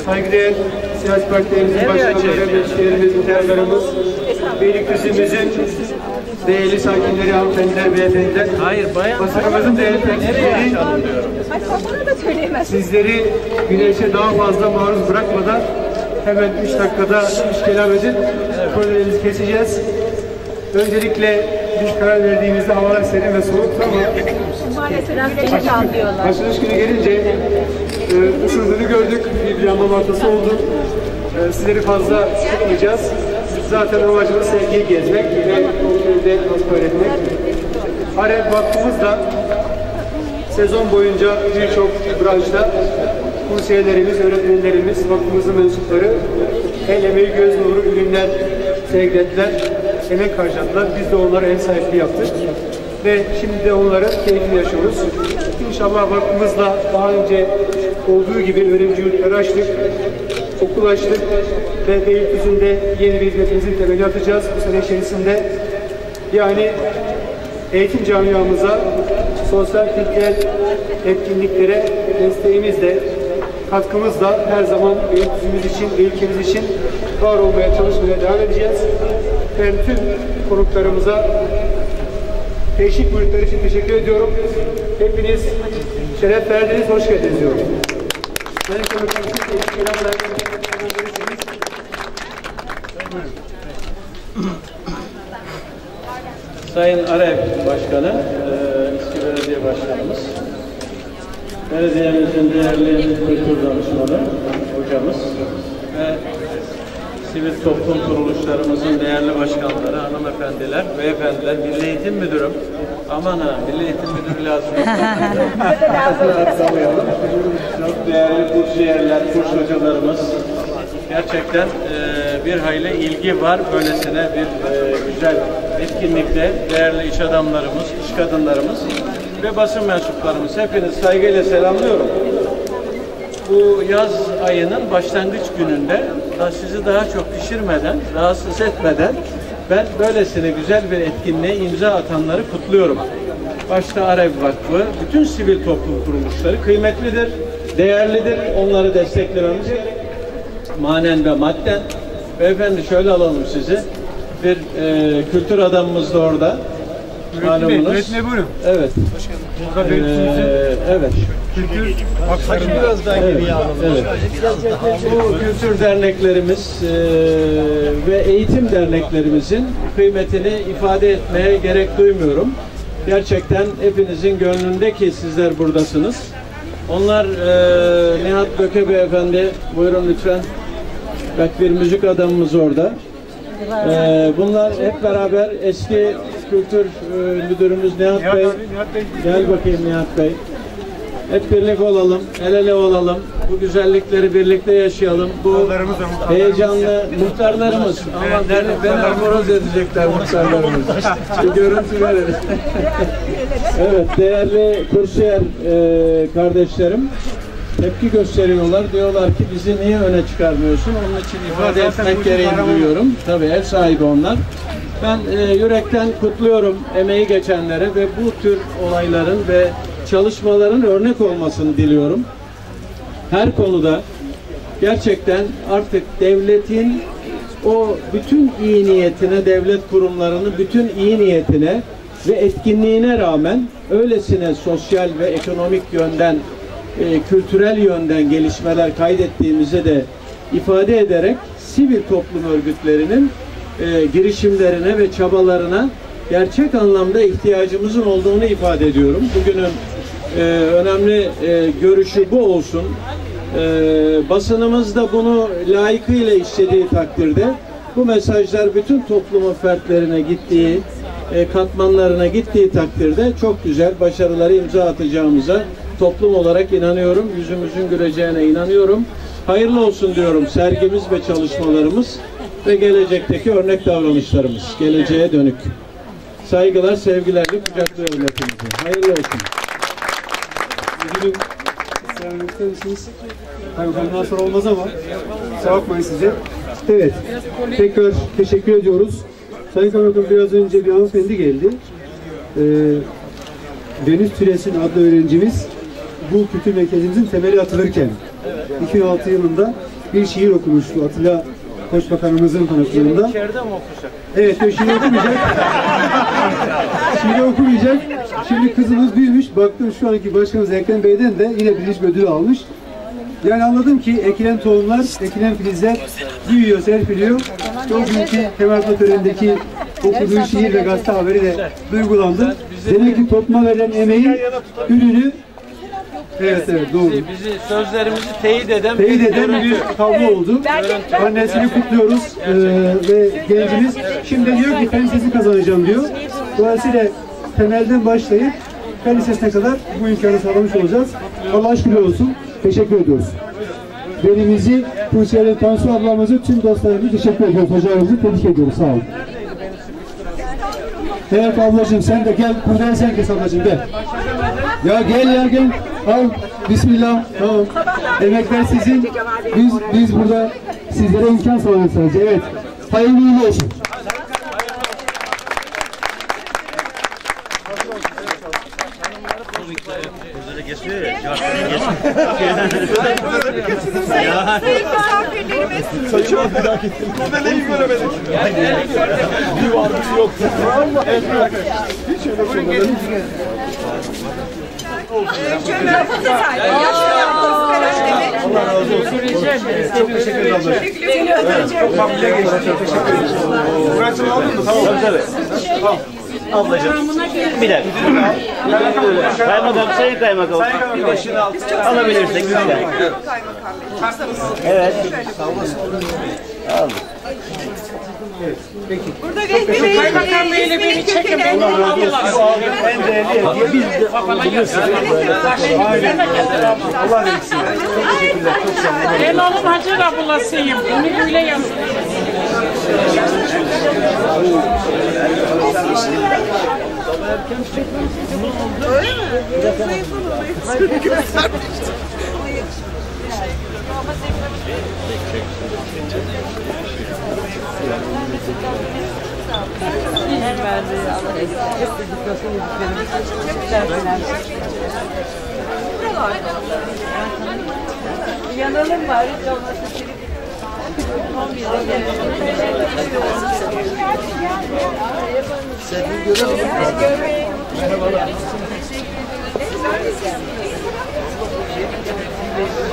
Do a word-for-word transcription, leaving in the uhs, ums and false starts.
saygıdeğer siyasi partilerimizin başkanları, meclislerimiz, muhtarlarımız, Beylikdüzü'müzün değerli sakinleri, hanımefendiler, beyefendiler, basınımızın değerli temsilcileri, sizleri güneşe daha fazla maruz bırakmadan hemen üç dakikada üç kelam edin, projelerimizi keseceğiz. Öncelikle biz karar verdiğimizde havalar serin ve soğuktu ama açılış günü gelince e, ısındığını gördük. Bir yanma martası oldu. E, sizleri fazla tutmayacağız. Zaten amacımız sergiyi gezmek ve kültürde nasıl öğretmek. Arep Vakfımız da sezon boyunca birçok branşta kursiyerlerimiz, öğretmenlerimiz, vakfımızın mensupları el emeği göz nuru ürünler sergilediler, emek harcadılar. Biz de onlara ev sahipliği yaptık. Ve şimdi de onları keyifli yaşıyoruz. İnşallah vakfımızla daha önce olduğu gibi öğrenci yurtları açtık, okul açtık ve Beylikdüzü'nde yeni bir hizmetimizin temeli atacağız bu sene içerisinde. Yani eğitim camiamıza, sosyal kültürel etkinliklere desteğimizle, katkımızla her zaman Beylikdüzü'müz için, ülkemiz için var olmaya, çalışmaya devam edeceğiz. Ben tüm konuklarımıza teşvik buyurtları için teşekkür ediyorum. Hepiniz şeref verdiniz, hoş geldiniz diyorum. Ben konuklarım için teşekkür ederim. Sayın Arep Başkanı, eski belediye başkanımız, belediyemizin değerli kültür danışmanı hocamız ve sivil toplum kuruluşlarımızın değerli başkanları, hanımefendiler, beyefendiler, Milli Eğitim Müdürüm, aman ha, Milli Eğitim Müdürü lazım. Çok değerli kursiyerler, kurs hocalarımız, gerçekten e, bir hayli ilgi var böylesine bir e, güzel etkinlikte. Değerli iş adamlarımız, iş kadınlarımız ve basın mensuplarımız, hepiniz saygıyla selamlıyorum. Bu yaz ayının başlangıç gününde sizi daha çok pişirmeden, rahatsız etmeden ben böylesine güzel bir etkinliğe imza atanları kutluyorum. Başta Arep Vakfı, bütün sivil toplum kuruluşları kıymetlidir, değerlidir. Onları desteklememiz manen ve madden. Beyefendi şöyle alalım sizi. Bir e, kültür adamımız da orada. Malumunuz. Üretme buyurun. Evet. Burada ee, evet. Kültür Vakfı biraz daha evet, geriye alalım. Evet. Bu kültür derneklerimiz e, ve eğitim derneklerimizin kıymetini ifade etmeye gerek duymuyorum. Gerçekten hepinizin gönlünde ki sizler buradasınız. Onlar e, Nihat Böke Beyefendi, buyurun lütfen. Bak bir müzik adamımız orada. E, bunlar hep beraber eski kültür e, müdürümüz Nihat, Nihat Bey. Abi, Nihat Bey. Gel bakayım Nihat Bey. Hep birlik olalım, el ele olalım. Bu güzellikleri birlikte yaşayalım. Bu heyecanlı muhtarlarımız. Ama beni, beni amoroz edecekler muhtarlarımız. Bir görüntü verelim. Evet, değerli kursiyer e, kardeşlerim tepki gösteriyorlar. Diyorlar ki bizi niye öne çıkarmıyorsun? Onun için ifade etmek gereğini duyuyorum. Tabii ev sahibi onlar. Ben e, yürekten kutluyorum emeği geçenlere ve bu tür olayların ve çalışmaların örnek olmasını diliyorum. Her konuda gerçekten artık devletin o bütün iyi niyetine, devlet kurumlarının bütün iyi niyetine ve etkinliğine rağmen öylesine sosyal ve ekonomik yönden, e, kültürel yönden gelişmeler kaydettiğimizi de ifade ederek sivil toplum örgütlerinin e, girişimlerine ve çabalarına gerçek anlamda ihtiyacımızın olduğunu ifade ediyorum. Bugünün e, önemli e, görüşü bu olsun. E, basınımız da bunu layıkıyla işlediği takdirde bu mesajlar bütün toplumun fertlerine gittiği, e, katmanlarına gittiği takdirde çok güzel başarıları imza atacağımıza toplum olarak inanıyorum. Yüzümüzün güleceğine inanıyorum. Hayırlı olsun diyorum sergimiz ve çalışmalarımız ve gelecekteki örnek davranışlarımız, geleceğe dönük. Saygılar, sevgilerle kucaklıyorum hepinizi. Hayırlı olsun. Müdürüm, ısrar ister misiniz? Hayır, bundan sonra olmaz ama kusura bakmayın size. Evet, tekrar teşekkür ediyoruz. Sayın Kaymakam, biraz önce bir hanımefendi geldi. Ee, Deniz Türesin adlı öğrencimiz bu kültür merkezimizin temeli atılırken iki bin altı yılında bir şiir okumuştu Atilla Başbakanımızın tanıklığında. İçeride mi okusak? Evet, o şiir okumayacak. Şiir okumayacak. Şimdi kızımız büyümüş. Baktım şu anki başkanımız Ekrem Bey'den de yine bilinç ödülü almış. Yani anladım ki ekilen tohumlar, ekilen filizler büyüyor, serpiliyor. O günkü temartma törenindeki okuduğu şiir ve gazete haberi de duygulandım. Demek ki topluma verilen emeğin ürünü. Evet, evet, doğru. Bizi, bizi sözlerimizi teyit eden, teyit eden bir tablo oldu. Annesini kutluyoruz ee, ve gencimiz şimdi diyor ki fen lisesi kazanacağım diyor. Dolayısıyla temelden başlayıp fen lisesine kadar bu imkanı sağlamış olacağız. Allah'a şükür olsun. Teşekkür ediyoruz. Velimizi, Tuğçe'yle Tansu ablamızı, tüm dostlarımızı teşekkür ediyoruz. Hocamızı tebrik ediyoruz. Sağ olun. Evet ablacığım sen de gel. Buradan sen kes ablacığım gel. Ya gel ya gel. Al. Bismillah. Tamam. Emekler sizin. Biz biz burada sizlere imkan sağlıyoruz sadece. Evet. Hayırlı uğurlu olsun. Geçiyor ya, cevapları geçiyor. Sayın misafirlerimiz. Saçımı bir daha getirdim. Modeleyi göremedik. Bir varmış yok. Hiç öyle sormadım. Allah razı olsun. Çok teşekkür ederim. Çok mamle geçti. Çok teşekkür ederim. Burasını aldın mı? Tamam. Tabii tabii. Tamam. Ablacığım. Bir dakika. Kaymakam, sayın kaymakam. Bir başını al. Alabilirsek bir dakika. Evet. Aldık. Peki. Burada rehberi kaymakam beyle beni çekin. Allah razı olsun. En değerli. Biz de biliyorsunuz. Allah versin. Çok teşekkürler. Çok sağ olun. Ben oğlum Hacer ablasıyım. Bunu öyle yazın. Öyle mi? Zayıfın olayı. Göstermiştim. Yanalım bari olması. Seni görelim. Merhabalar.